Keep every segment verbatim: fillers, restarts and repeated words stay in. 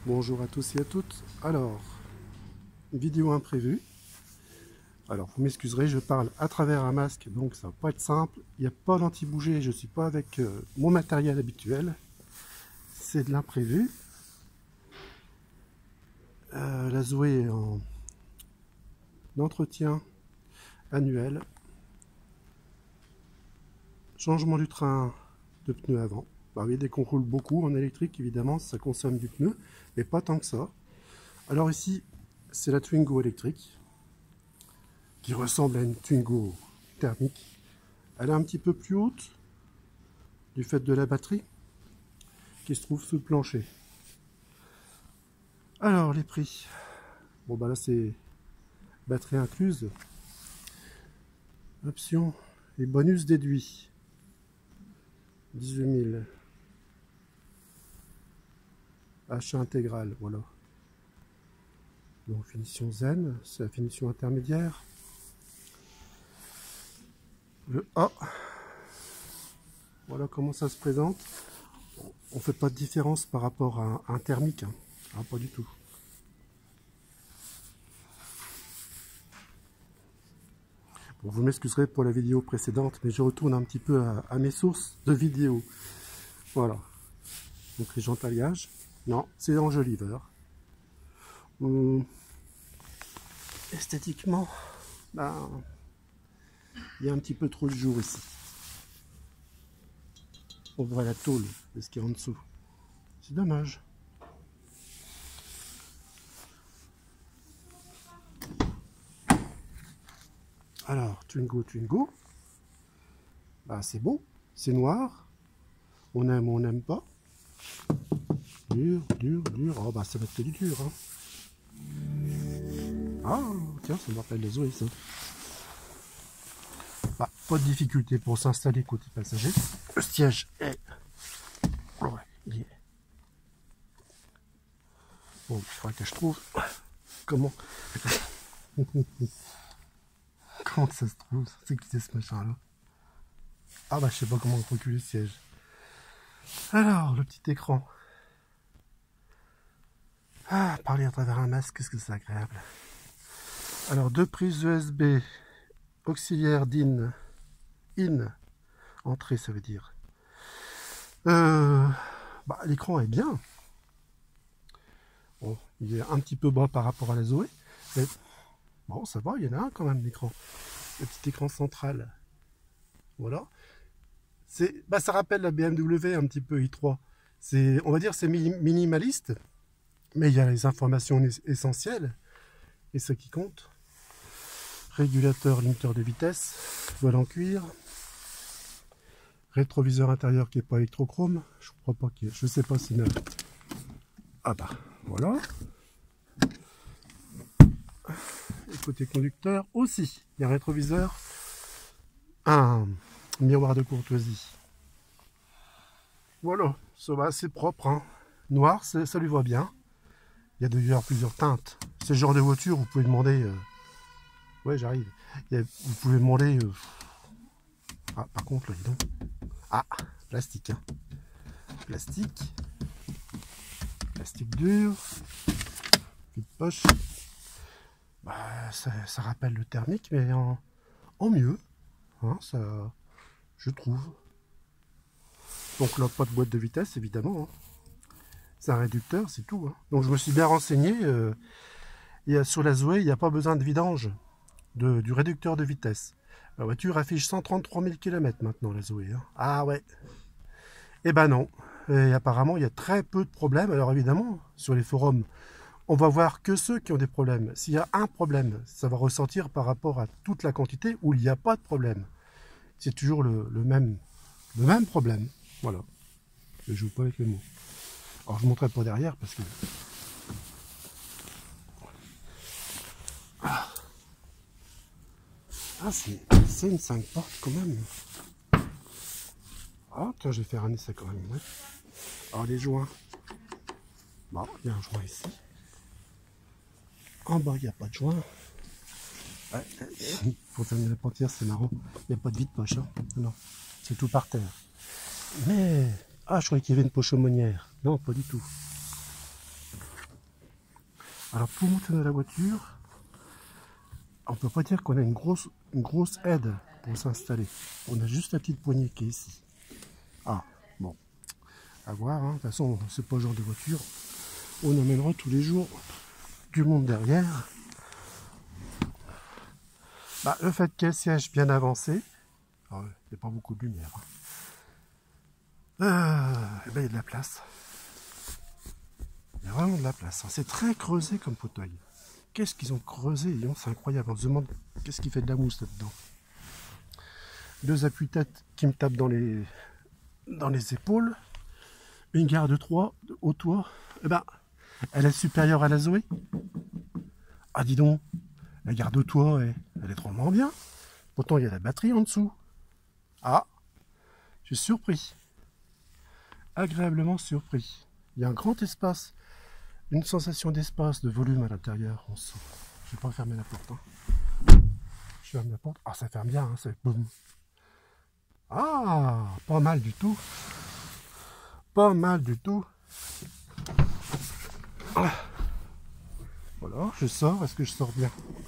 Bonjour à tous et à toutes. Alors, vidéo imprévue. Alors, vous m'excuserez, je parle à travers un masque, donc ça va pas être simple. Il n'y a pas d'anti-bouger, je suis pas avec euh, mon matériel habituel. C'est de l'imprévu. Euh, la Zoé est en entretien annuel. Changement du train de pneus avant. Bah oui, dès qu'on roule beaucoup en électrique, évidemment, ça consomme du pneu, mais pas tant que ça. Alors ici, c'est la Twingo électrique, qui ressemble à une Twingo thermique. Elle est un petit peu plus haute, du fait de la batterie, qui se trouve sous le plancher. Alors, les prix. Bon, bah là, c'est batterie incluse. Options et bonus déduits. dix-huit mille. Achat intégral, voilà. Donc, finition zen, c'est la finition intermédiaire. Le A. Voilà comment ça se présente. On fait pas de différence par rapport à un thermique, hein. Ah, pas du tout. Bon, vous m'excuserez pour la vidéo précédente, mais je retourne un petit peu à, à mes sources de vidéos. Voilà. Donc les jantes alliage. Non, c'est enjoliveur. Hum. Esthétiquement, ben, il y a un petit peu trop de jour ici. On voit la tôle de ce qui est en dessous. C'est dommage. Alors, Twingo, Twingo. Bah, c'est beau. C'est noir. On aime ou on n'aime pas. Dur, dur, dur. Oh, bah, ça va être du dur. Hein. Ah, tiens, ça me rappelle les Zoé, ça. Bah, pas de difficulté pour s'installer côté passager. Le siège est... Ouais, il est... Bon, il faudrait que je trouve... Comment... Comment ça se trouve? C'est qui c'est ce machin-là? Ah bah, je sais pas comment reculer le siège. Alors, le petit écran. Ah, parler à travers un masque, qu'est-ce que c'est agréable. Alors, deux prises U S B auxiliaire d'I N. I N. Entrée, ça veut dire. Euh, bah, l'écran est bien. Bon, il est un petit peu bas par rapport à la Zoé. Mais bon, ça va, il y en a un quand même, l'écran. Le petit écran central. Voilà. C'est, bah, ça rappelle la B M W un petit peu i trois. C'est, on va dire, c'est minimaliste. Mais il y a les informations essentielles. Et ce qui compte. Régulateur, limiteur de vitesse. Voile en cuir. Rétroviseur intérieur qui n'est pas électrochrome. Je crois pas qu'il y ait. Je sais pas si... Ah bah, voilà. Et côté conducteur aussi. Il y a un rétroviseur. Un miroir de courtoisie. Voilà. Ça va assez propre. Hein. Noir, ça lui va bien. Il y a d'ailleurs plusieurs teintes. C'est le genre de voiture, vous pouvez demander... Euh... Ouais, j'arrive. Vous pouvez demander... Euh... Ah, par contre, là, dis donc. Ah, plastique. Hein. Plastique. Plastique dur. Vide poche. Bah, ça, ça rappelle le thermique, mais en, en mieux. Hein, ça, je trouve. Donc là, pas de boîte de vitesse, évidemment. Hein. C'est un réducteur, c'est tout. Hein. Donc je me suis bien renseigné. Euh, et sur la Zoé, il n'y a pas besoin de vidange de, du réducteur de vitesse. La voiture affiche cent trente-trois mille kilomètres maintenant, la Zoé. Hein. Ah ouais. Eh ben non. Et apparemment, il y a très peu de problèmes. Alors évidemment, sur les forums, on va voir que ceux qui ont des problèmes. S'il y a un problème, ça va ressortir par rapport à toute la quantité où il n'y a pas de problème. C'est toujours le, le, même, le même problème. Voilà. Je ne joue pas avec les mots. Alors je ne montrerai pas derrière parce que... Ah, ah c'est une cinq portes quand même. Ah, tiens, je vais faire un essai quand même. Ouais. Alors les joints. Bon, il y a un joint ici. En bas, il n'y a pas de joint. Ouais. Pour fermer la portière, c'est marrant. Il n'y a pas de vide poche. Hein. Non, c'est tout par terre. Mais... Ah, je croyais qu'il y avait une poche aumônière. Non, pas du tout. Alors pour monter dans la voiture, on peut pas dire qu'on a une grosse, une grosse aide pour s'installer. On a juste la petite poignée qui est ici. Ah, bon, à voir, hein. De toute façon, c'est pas le genre de voiture. On emmènera tous les jours du monde derrière. Bah, le fait qu'elle siège bien avancé, il n'y a pas beaucoup de lumière. Ah, et ben, il y a de la place. Il y a vraiment de la place. C'est très creusé comme fauteuil. Qu'est-ce qu'ils ont creusé? C'est incroyable. On se demande qu'est-ce qui fait de la mousse là-dedans. Deux appuis-têtes qui me tapent dans les, dans les épaules. Une garde trois au toit. Eh ben, elle est supérieure à la Zoé. Ah, dis donc, la garde au toit, elle, elle est drôlement bien. Pourtant, il y a la batterie en dessous. Ah, je suis surpris. Agréablement surpris. Il y a un grand espace. Une sensation d'espace, de volume à l'intérieur. On sent. Je vais pas fermer la porte. Hein. Je ferme la porte. Ah, ça ferme bien. Hein, ça... Boum. Ah, pas mal du tout. Pas mal du tout. Ah. Voilà, je sors. Est-ce que je sors bien?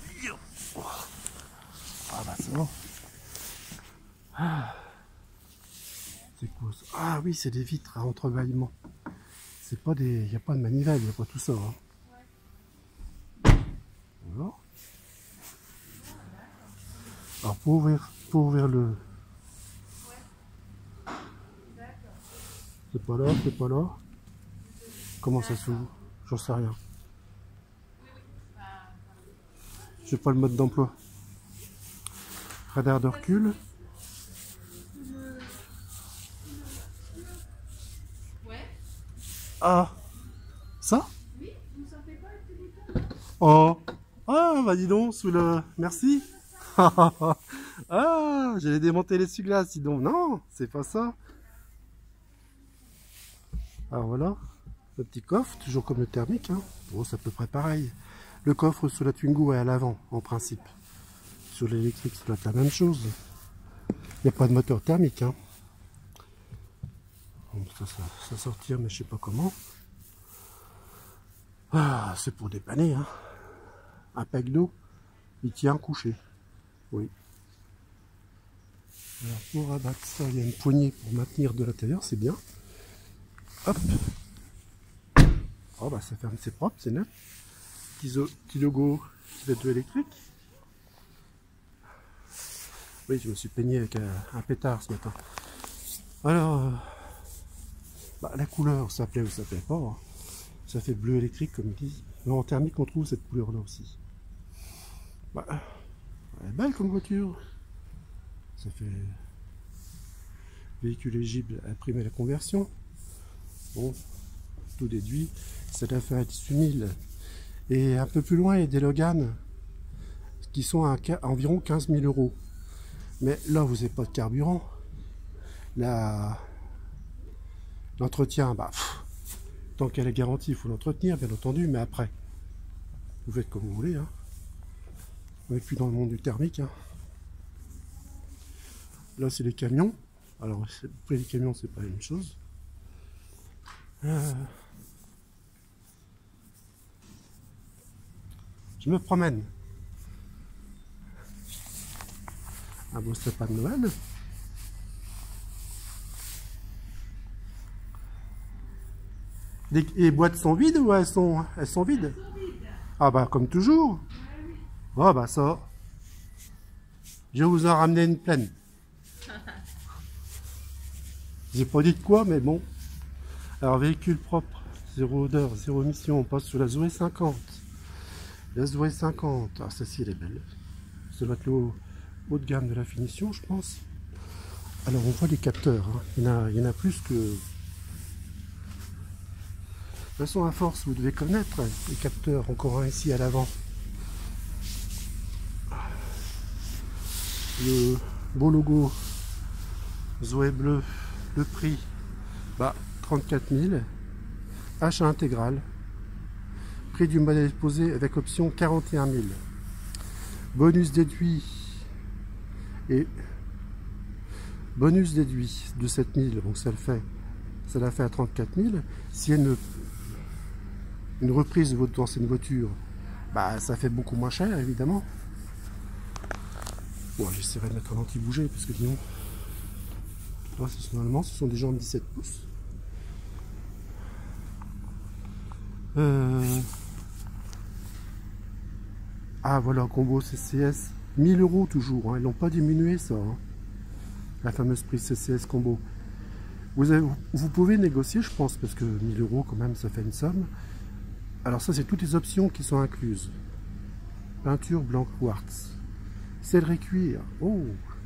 Ah bah c'est bon. Ah. C'est quoi ça? Ah oui, c'est des vitres à entrebâillement. C'est pas des. Il n'y a pas de manivelle, il n'y a pas tout ça. Hein. Voilà. Alors pour ouvrir, pour ouvrir le. C'est pas là, c'est pas là. Comment ça s'ouvre? J'en sais rien. J'ai pas le mode d'emploi. Radar de recul. Ah, ça? Oh, ah, bah dis donc, sous le... Merci. Ah, j'allais démonter l'essuie-glace, dis donc. Non, c'est pas ça. Alors voilà, le petit coffre, toujours comme le thermique. Hein. Bon, c'est à peu près pareil. Le coffre sur la Twingo est à l'avant, en principe. Sur l'électrique, ça doit être la même chose. Il n'y a pas de moteur thermique. Hein. Bon, ça, ça, ça sortir, mais je sais pas comment. Ah, c'est pour dépanner. Hein. Un pack d'eau, il tient couché. Oui. Alors pour abattre ça, il y a une poignée pour maintenir de l'intérieur, c'est bien. Hop. Oh bah ça ferme, c'est propre, c'est neuf. Petit, petit logo qui va être électrique. Oui, je me suis peigné avec un, un pétard ce matin. Alors, euh, bah, la couleur, ça plaît ou ça plaît pas. Hein. Ça fait bleu électrique comme ils disent. Mais en thermique, on trouve cette couleur là aussi. Bah, elle est belle comme voiture. Ça fait véhicule éligible à imprimer la conversion. Bon, tout déduit, ça doit faire dix-huit mille. Et un peu plus loin, il y a des Logan qui sont à environ quinze mille euros. Mais là, vous n'avez pas de carburant. La... L'entretien, bah, pff, tant qu'elle est garantie, il faut l'entretenir, bien entendu, mais après, vous faites comme vous voulez. Hein. On n'est plus dans le monde du thermique. Hein. Là, c'est les camions. Alors, après les camions, c'est pas la même chose. Euh... Je me promène. Un beau sapin de Noël. Les, les boîtes sont vides ou elles sont, elles sont vides? Ah bah comme toujours. Oh bah ça. Je vais vous en ramener une pleine. J'ai pas dit de quoi, mais bon. Alors véhicule propre, zéro odeur, zéro émission, on passe sur la Zoé cinquante. La Zoé cinquante, ah celle-ci elle est belle. Ça doit être le haut, haut de gamme de la finition, je pense. Alors on voit les capteurs, hein. il, y en a, il y en a plus que... De toute façon, à force, vous devez connaître les capteurs. Encore un ici à l'avant. Le beau logo Zoé bleu. Le prix, bah, trente-quatre mille. Achat intégral. Prix du modèle exposé avec option quarante et un mille. Bonus déduit. Et bonus déduit de sept mille. Donc ça le fait. Ça l'a fait à trente-quatre mille. Si elle ne une reprise de votre ancienne voiture, bah ça fait beaucoup moins cher évidemment. Bon, j'essaierai de mettre un anti-bouger parce que sinon, là, normalement ce sont des jambes dix-sept pouces. Euh... Ah voilà, combo C C S, mille euros toujours, hein. Ils n'ont pas diminué ça, hein. La fameuse prise C C S combo. Vous, avez, vous pouvez négocier, je pense, parce que mille euros quand même, ça fait une somme. Alors ça, c'est toutes les options qui sont incluses. Peinture blanc quartz. Céleri cuir. Oh.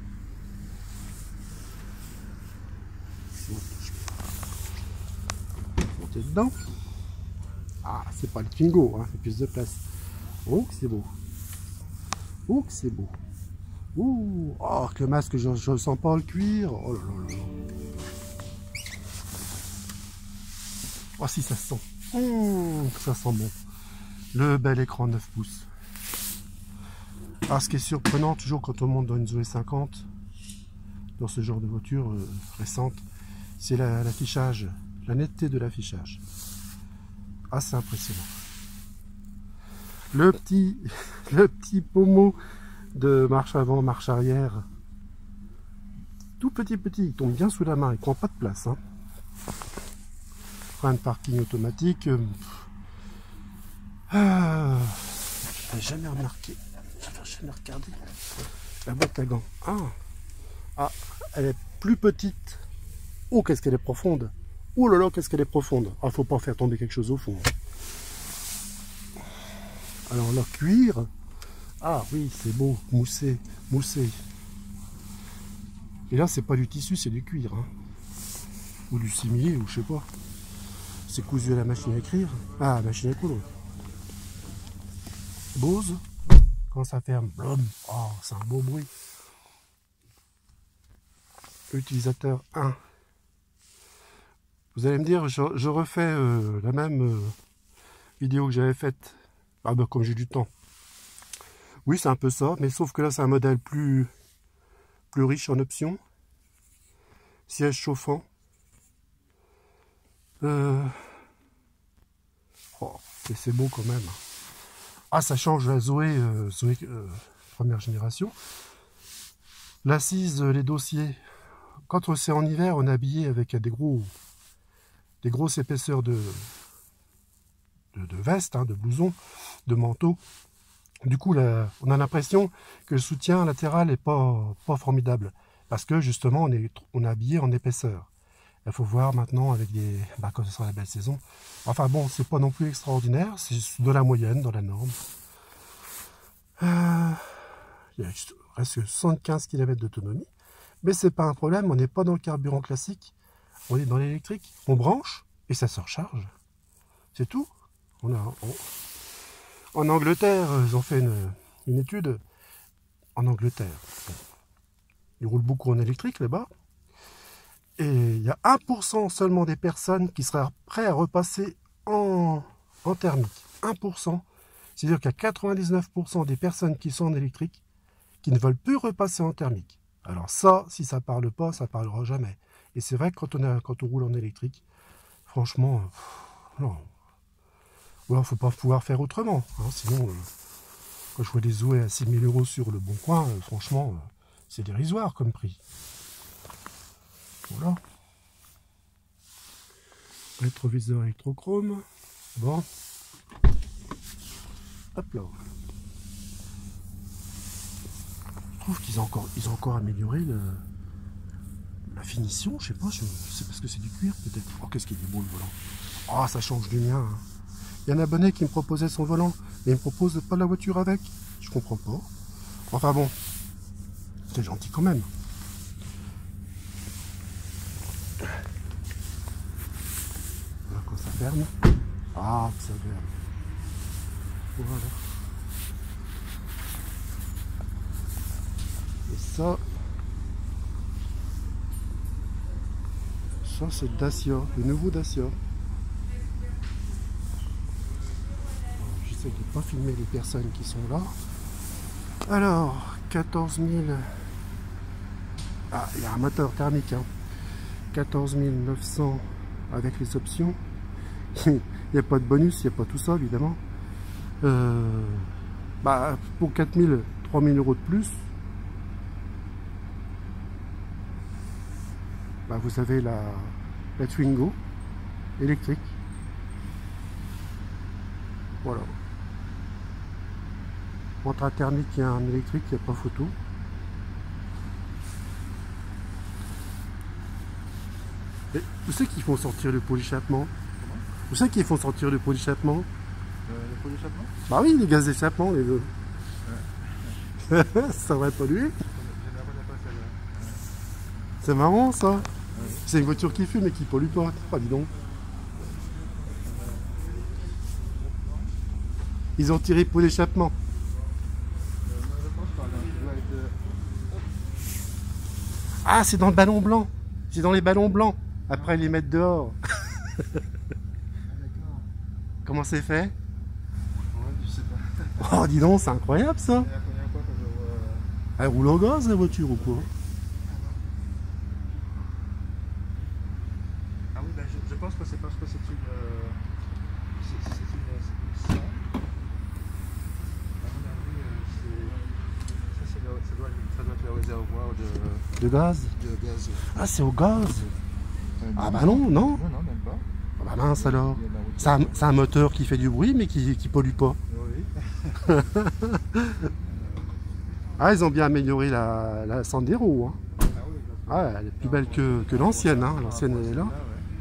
Montez dedans. Ah, c'est pas le Twingo, hein, c'est plus de place. Oh, que c'est beau. Oh, que c'est beau. Oh, oh, que le masque, je ne sens pas le cuir. Oh là là là. Oh, si ça sent. Oh, ça sent bon. Le bel écran neuf pouces. Alors, ce qui est surprenant, toujours quand on monte dans une Zoé cinquante, dans ce genre de voiture euh, récente, c'est l'affichage, la, la netteté de l'affichage. Ah, c'est impressionnant. Le petit, le petit pommeau de marche avant, marche arrière, tout petit petit, il tombe bien sous la main, il prend pas de place. Hein. Frein de parking automatique. Euh, ah, j'ai jamais remarqué, j'ai jamais regardé la boîte à gants. Ah, ah, elle est plus petite. Oh, qu'est-ce qu'elle est profonde. Oh là là, qu'est-ce qu'elle est profonde. Ah, faut pas faire tomber quelque chose au fond. Alors là, cuir. Ah oui, c'est beau, moussé, moussé. Et là, c'est pas du tissu, c'est du cuir. Hein. Ou du simili, ou je sais pas. C'est cousu à la machine à écrire. Ah, la machine à coudre. Bose. Quand ça ferme, blum. Oh, c'est un beau bruit. Utilisateur un. Vous allez me dire, je, je refais euh, la même euh, vidéo que j'avais faite. Ah bah comme j'ai du temps. Oui, c'est un peu ça, mais sauf que là, c'est un modèle plus, plus riche en options. Siège chauffant. Euh... Oh, c'est beau quand même. Ah, ça change la Zoé, euh, Zoé euh, première génération. L'assise, les dossiers. Quand c'est en hiver, on est habillé avec des gros, des grosses épaisseurs de, de, de veste, hein, de blouson, de manteau. Du coup, là, on a l'impression que le soutien latéral n'est pas, pas formidable. Parce que justement, on est, on est habillé en épaisseur. Il faut voir maintenant avec des... Bah, quand ce sera la belle saison. Enfin bon, c'est pas non plus extraordinaire. C'est de la moyenne, dans la norme. Euh, il reste soixante-quinze kilomètres d'autonomie. Mais c'est pas un problème. On n'est pas dans le carburant classique. On est dans l'électrique. On branche et ça se recharge. C'est tout. On a... On... En Angleterre, ils ont fait une, une étude. En Angleterre, bon, ils roulent beaucoup en électrique là-bas. Et il y a un pour cent seulement des personnes qui seraient prêtes à repasser en, en thermique. un pour cent. C'est-à-dire qu'il y a quatre-vingt-dix-neuf pour cent des personnes qui sont en électrique qui ne veulent plus repasser en thermique. Alors ça, si ça ne parle pas, ça ne parlera jamais. Et c'est vrai que quand on, a, quand on roule en électrique, franchement, pff, non. Il ne faut pas pouvoir faire autrement. Hein, sinon, euh, quand je vois des Zoé à six mille euros sur le bon coin, euh, franchement, euh, c'est dérisoire comme prix. Voilà. Rétroviseur électrochrome. Bon. Hop là. Je trouve qu'ils ont encore, ils ont encore amélioré le, la finition. Je sais pas, c'est parce que c'est du cuir peut-être. Oh, qu'est-ce qu'il est beau le volant. Ah, oh, ça change du mien. Hein. Il y a un abonné qui me proposait son volant, mais il me propose pas la voiture avec. Je comprends pas. Enfin bon, c'est gentil quand même. Voilà quand ça ferme. Ah, ça ferme. Voilà. Et ça, ça c'est Dacia, le nouveau Dacia. J'essaie de ne pas filmer les personnes qui sont là. Alors, quatorze mille. Ah, il y a un moteur thermique. Hein. quatorze mille neuf cents avec les options. Il n'y a pas de bonus, il n'y a pas tout ça évidemment. Euh, bah, pour quatre mille, trois mille euros de plus, bah, vous avez la, la Twingo électrique. Voilà. Entre un thermique et un électrique, il n'y a pas photo. Et où c'est qu'ils font sortir le pot d'échappement? Où c'est qu'ils font sortir le pot d'échappement? Euh, le pot d'échappement? Bah oui, les gaz d'échappement, les deux. Ouais. Ça va polluer. C'est marrant ça. Ouais. C'est une voiture qui fume et qui pollue pas. Ah, dis donc. Ils ont tiré le pot d'échappement. Ah, c'est dans le ballon blanc. C'est dans les ballons blancs. Après, ils les mettent dehors. Comment c'est fait? Ouais, je sais pas. Oh, dis donc, c'est incroyable ça. Elle roule au gaz la voiture ou quoi? Ah oui, ben je, je pense que c'est parce que c'est une... Euh, c'est une... C'est une à mon avis, euh, ça, le, ça, doit, ça doit être le réservoir de... De gaz? De gaz. Ah, c'est au gaz? Euh, Ah bah non, non. Non, non, même pas. Ah bah mince alors. C'est un, un moteur qui fait du bruit mais qui, qui pollue pas. Oui. Ah, ils ont bien amélioré la, la Sandero. Hein. Ah oui, ah, elle est plus belle que, que l'ancienne. Hein. L'ancienne, elle est là.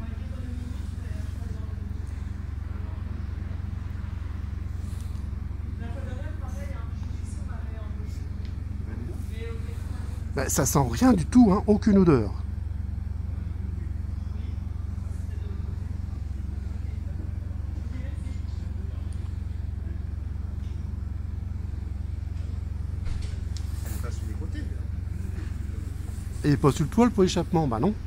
Ben, ça sent rien du tout, hein. Aucune odeur. Et pas sur le toit pour l'échappement, bah non.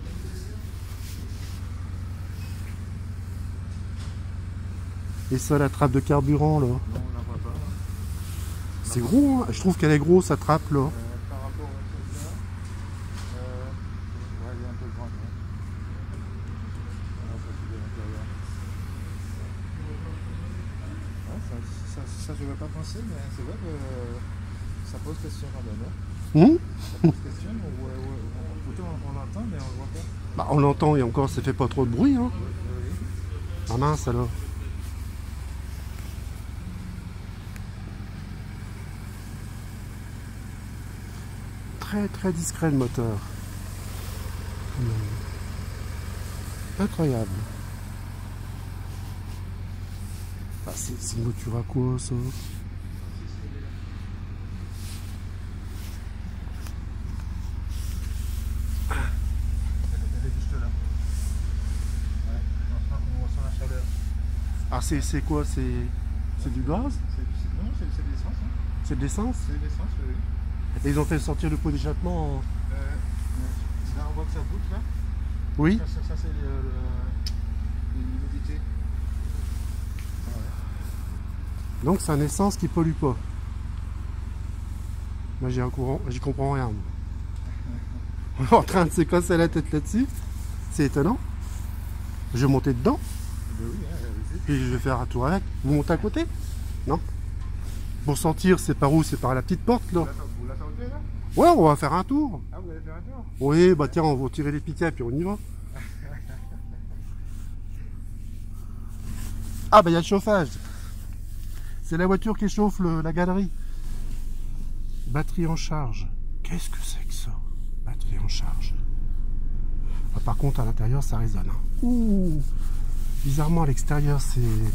Et ça, la trappe de carburant là. Non, on la voit pas. C'est gros, hein. Je trouve qu'elle est grosse, sa trappe là. Euh, par rapport à celle-là, euh, ouais, elle est un peu grande. Hein. Alors, ça, c'est de l'intérieur. Ouais, ça, ça, ça, je n'avais pas pensé, mais c'est vrai que ça pose question quand même. Hein. Hum Ça pose question, ouais, ouais, on, plutôt on, on l'entend, mais on le voit pas. Bah, on l'entend et encore, ça fait pas trop de bruit. Hein. Oui, oui. Ah mince alors. Très très discret le moteur. Hum. Incroyable. Bah, c'est une voiture à quoi ça? Ah, c'est quoi? C'est du gaz? Non, c'est de l'essence. Hein. C'est de l'essence? C'est de l'essence, oui. Et ils ont fait sortir le pot d'échappement en... Euh, là, on voit que ça goûte, là. Oui. Ça, ça, ça c'est l'humidité. Ah, ouais. Donc c'est un essence qui pollue pas. Moi j'y j'y comprends rien. On est en train de se casser la tête là-dessus. C'est étonnant. Je vais monter dedans. Ben oui, hein, puis je vais faire un tour avec. Vous montez à côté? Non. Pour sortir, c'est par où? C'est par la petite porte là. Vous la sortez là? Ouais, on va faire un tour. Ah, vous allez faire un tour? Oui, bah tiens, on va tirer les piquets puis on y va. Ah bah il y a le chauffage. C'est la voiture qui chauffe le, la galerie. Batterie en charge. Qu'est-ce que c'est que ça? Batterie en charge. Ah, par contre, à l'intérieur, ça résonne. Hein. Ouh. Bizarrement, à l'extérieur, c'est... Mais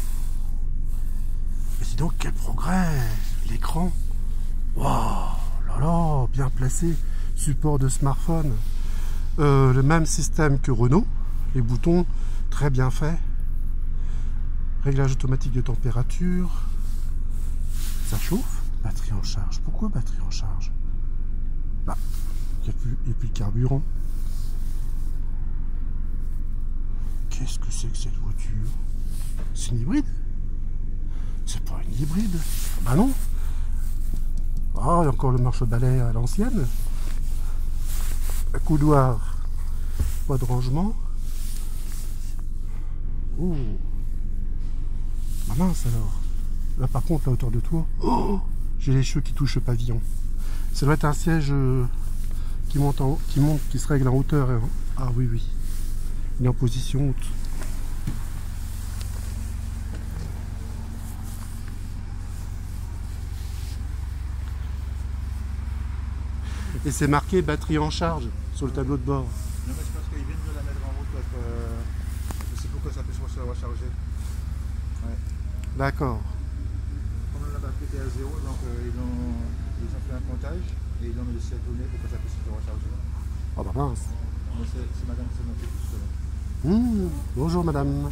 dis donc, quel progrès! L'écran. Waouh! Là là, bien placé. Support de smartphone. Euh, le même système que Renault. Les boutons, très bien faits. Réglage automatique de température. Ça chauffe. Batterie en charge. Pourquoi batterie en charge? Bah, il n'y a plus, il n'y a plus de carburant. Qu'est-ce que c'est que cette voiture? C'est une hybride? C'est pas une hybride. Bah non. Ah, il y a encore le marche-balai à l'ancienne. Un couloir. Pas de rangement. Ouh. Ah mince alors. Là par contre, la hauteur de toit, oh, j'ai les cheveux qui touchent le pavillon. Ça doit être un siège euh, qui monte, en, qui monte, qui se règle en hauteur. Hein. Ah oui, oui. Il est en position haute. Et c'est marqué batterie en charge sur le tableau de bord. Non mais je pense qu'ils viennent de la mettre en route parce que euh, c'est pour que ça puisse se recharger. Ouais. D'accord. Comme la batterie était à zéro, donc euh, ils, ont, ils ont fait un comptage et ils ont laissé tourner pour que ça puisse se recharger. Oh bah mince. Mais c'est madame qui s'est montée tout seul. Mmh, bonjour madame.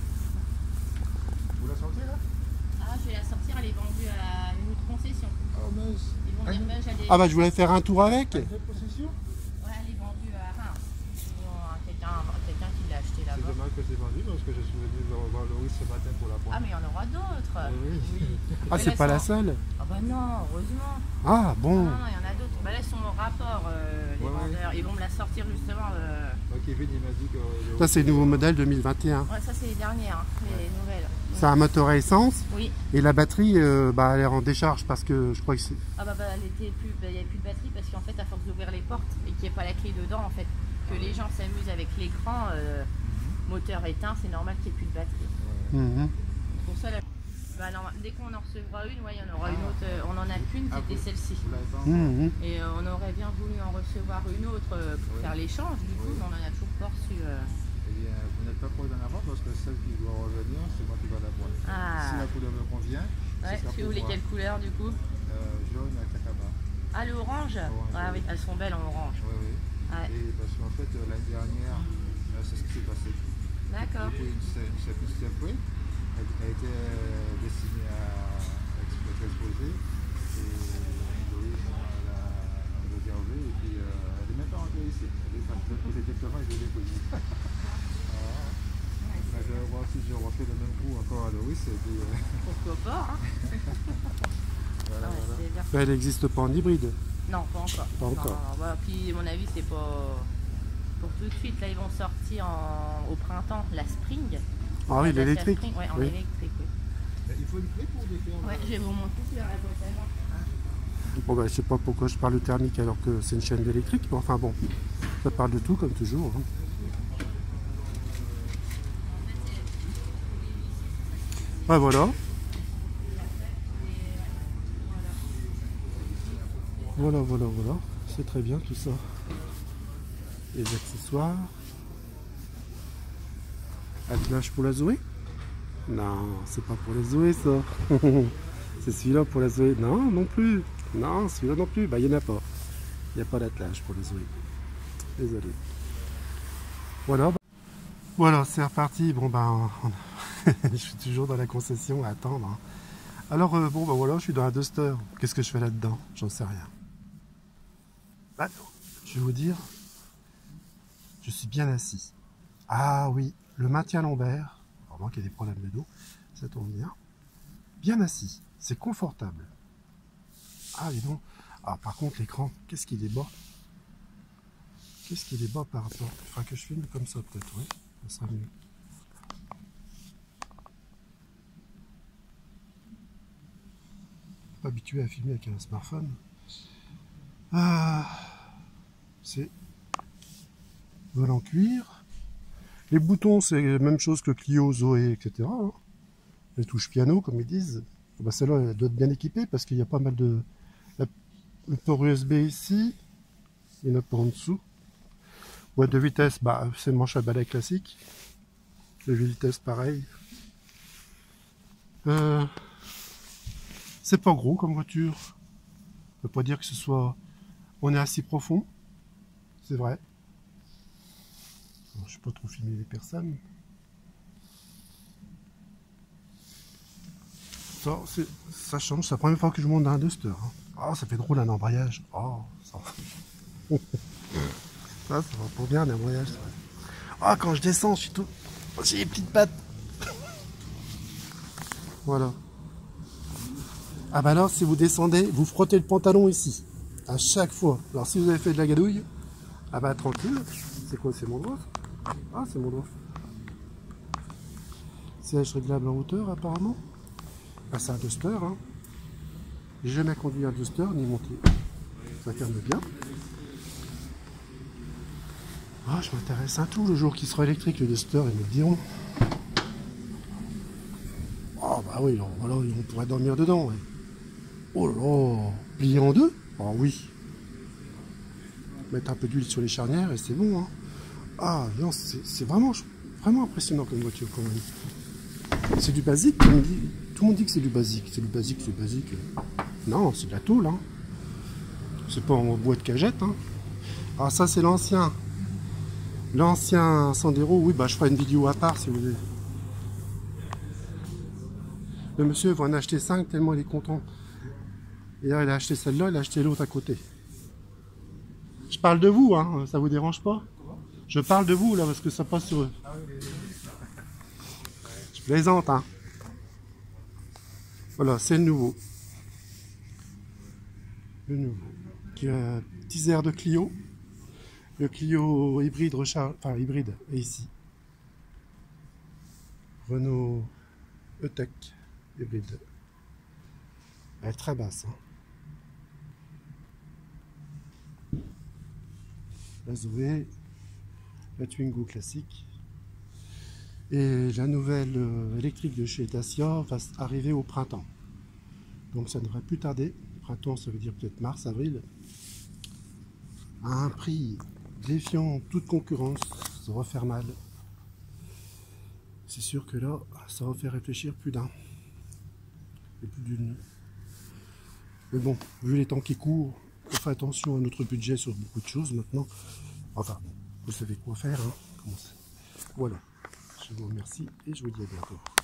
Vous la sortez là? Ah, je vais la sortir, elle est vendue à une autre concession. Oh mince. Ils vont dire, ben, j'allais... Ah bah je voulais faire un tour avec. Une vraie possession? Ouais, elle est vendue à Reims. Ils ont un- Quelqu'un quelqu'un qui l'a acheté C'est là-bas. dommage que c'est vendu parce que je suis venu voir Loris ce matin pour la prendre. Ah, mais il y en aura d'autres. Oui. Ah Mais c'est là, pas ils la sont- seule. Ah bah non, heureusement. Ah Non, bon. non, il y en a d'autres. Bah là, ils sont au rapport, euh, les Ouais, ouais. vendeurs. Ils vont me la sortir justement. euh, Ouais, Kevin il m'a dit que... euh, Ça c'est le nouveau modèle deux mille vingt et un. Ouais, ça, c'est les dernières, hein, les nouvelles. C'est un moteur à essence Oui. et la batterie euh, bah, elle est en décharge parce que je crois que c'est... Ah bah, bah elle était plus, bah, il n'y avait plus de batterie parce qu'en fait, à force d'ouvrir les portes et qu'il n'y ait pas la clé dedans, en fait, que les gens s'amusent avec l'écran, euh, moteur éteint, c'est normal qu'il n'y ait plus de batterie. Mhm. Pour ça, la... bah, non, dès qu'on en recevra une, ouais, il y en aura une autre. euh, On en a qu'une, Ah, c'était vous- celle-ci. vous l'avez pas encore? Mhm. Et euh, on aurait bien voulu en recevoir une autre euh, pour Oui. faire l'échange, du coup, Oui. mais on en a toujours pas reçu. euh. Eh bien, vous n'êtes pas prêt d'en avoir parce que celle qui doit revenir, c'est moi qui va la boire. Si Ah, la couleur me convient, ouais, ce sera si vous pour voulez moi. quelle couleur, du coup? Euh, jaune à cacaba. Ah, le orange? Orange, Ah oui. oui, elles sont belles en orange. Oui, oui. Ouais. Et parce qu'en fait, euh, l'année dernière, euh, c'est ce qui s'est passé. D'accord. Du coup, une chapitre Stepway, elle, elle était euh, destinée à être exposée. Et Loïs l'a réservée et puis euh, elle n'est même pas rentrée ici. Elle est partie de l'autre côté directement et je l'ai déposée. Voilà. Mais je vais voir si je refais le même coup encore à Loïs et puis euh, Pourquoi pas, hein? voilà, Ouais, voilà. c'est bien. Bah, elle n'existe pas en hybride. Non, pas encore. Pas Non, encore. non, non. Bah, puis, à mon avis, c'est pas pour tout de suite. Là, ils vont sortir en... au printemps la Spring. Ah oui, La l'électrique. Spring, ouais, en Oui. électrique, oui. Mais il faut une clé pour défaire. Ouais, je vais vous montrer si la réponse. Bon bah je sais pas pourquoi je parle de thermique alors que c'est une chaîne d'électrique, mais enfin bon, ça parle de tout comme toujours. Hein. Ouais voilà. Voilà, voilà, voilà. C'est très bien tout ça. Les accessoires. Attelage pour la Zoé? Non, c'est pas pour la Zoé ça. C'est celui-là pour la Zoé. Non, non plus. Non, celui-là non plus. Bah, il n'y en a pas. Il n'y a pas d'attelage pour la Zoé. Désolé. Voilà. Voilà, c'est reparti. Bon, ben, on- je suis toujours dans la concession à attendre. hein. Alors, euh, bon, ben voilà, je suis dans un Duster. Qu'est-ce que je fais là-dedans? J'en sais rien. Bah, non. Je vais vous dire, je suis bien assis. Ah oui, le maintien lombaire. Vraiment qu'il y a des problèmes de dos. Ça tombe bien. Bien assis. C'est confortable. Ah, dis donc. Ah, par contre, l'écran, qu'est-ce qu'il est bas? Qu'est-ce qu'il est bas par rapport? Il faudra que je filme comme ça, peut-être, oui. Ça sera mieux. Pas habitué à filmer avec un smartphone. Ah, c'est volant cuir. Les boutons, c'est la même chose que Clio, Zoé, et cetera. hein. Les touches piano, comme ils disent. Ah bah, celle-là, elle doit être bien équipée parce qu'il y a pas mal de... la- Le port U S B ici. Il y en a pas en dessous. Boîte de vitesse, bah, c'est manche à balai classique. Le vitesse, pareil. Euh, c'est pas gros comme voiture. On peut pas dire que ce soit... On est assez profond. C'est vrai. Bon, je ne sais pas trop filmer les personnes. Ça, c'est- ça change, c'est la première fois que je monte dans un Duster. hein. Ah, ça fait drôle un embrayage. Oh, ça, ça, ça va pas bien un embrayage. ça. Ah, quand je descends, je suis tout. J'ai les petites pattes. Voilà. Ah bah alors, si vous descendez, vous frottez le pantalon ici. À chaque fois. Alors si vous avez fait de la gadouille, ah bah tranquille. C'est quoi, c'est mon doigt? Ah, c'est mon doigt. Siège réglable en hauteur apparemment. Ah, c'est un Duster, hein. J'ai jamais conduit un Duster ni monté. Ça ferme bien. Ah, je m'intéresse à tout le jour qui sera électrique, le Duster, ils me le diront. Ah bah oui, alors, voilà, on pourrait dormir dedans. Ouais. Oh là là, plié en deux? Ah oui. Mettre un peu d'huile sur les charnières et c'est bon. Hein. Ah non, c'est vraiment, vraiment impressionnant comme voiture quand même. C'est du basique, tout le monde dit, tout le monde dit que c'est du basique. C'est du basique, c'est basique. Non, c'est de la tôle. Hein. C'est pas en bois de cagette. Hein. Ah ça c'est l'ancien. L'ancien Sandero, oui bah je ferai une vidéo à part si vous voulez. Le monsieur va en acheter cinq tellement il est content. Et là il a acheté celle-là, il a acheté l'autre à côté. Je parle de vous, hein, ça vous dérange pas? Je parle de vous là parce que ça passe sur eux. Je plaisante, hein. Voilà, c'est le nouveau. Le nouveau. Qui a un petit air de Clio. Le Clio hybride recharge, enfin hybride est ici. Renault E-Tech hybride. Elle est très basse. Hein. La Zoé, la Twingo classique. Et la nouvelle euh, électrique de chez Dacia va arriver au printemps. Donc ça ne devrait plus tarder. Printemps, ça veut dire peut-être mars, avril. À un prix défiant toute concurrence, ça va faire mal. C'est sûr que là, ça va faire réfléchir plus d'un. Et plus d'une. Mais bon, vu les temps qui courent, on fait attention à notre budget sur beaucoup de choses maintenant. Enfin, vous savez quoi faire. Hein. Voilà. Je vous remercie et je vous dis à bientôt.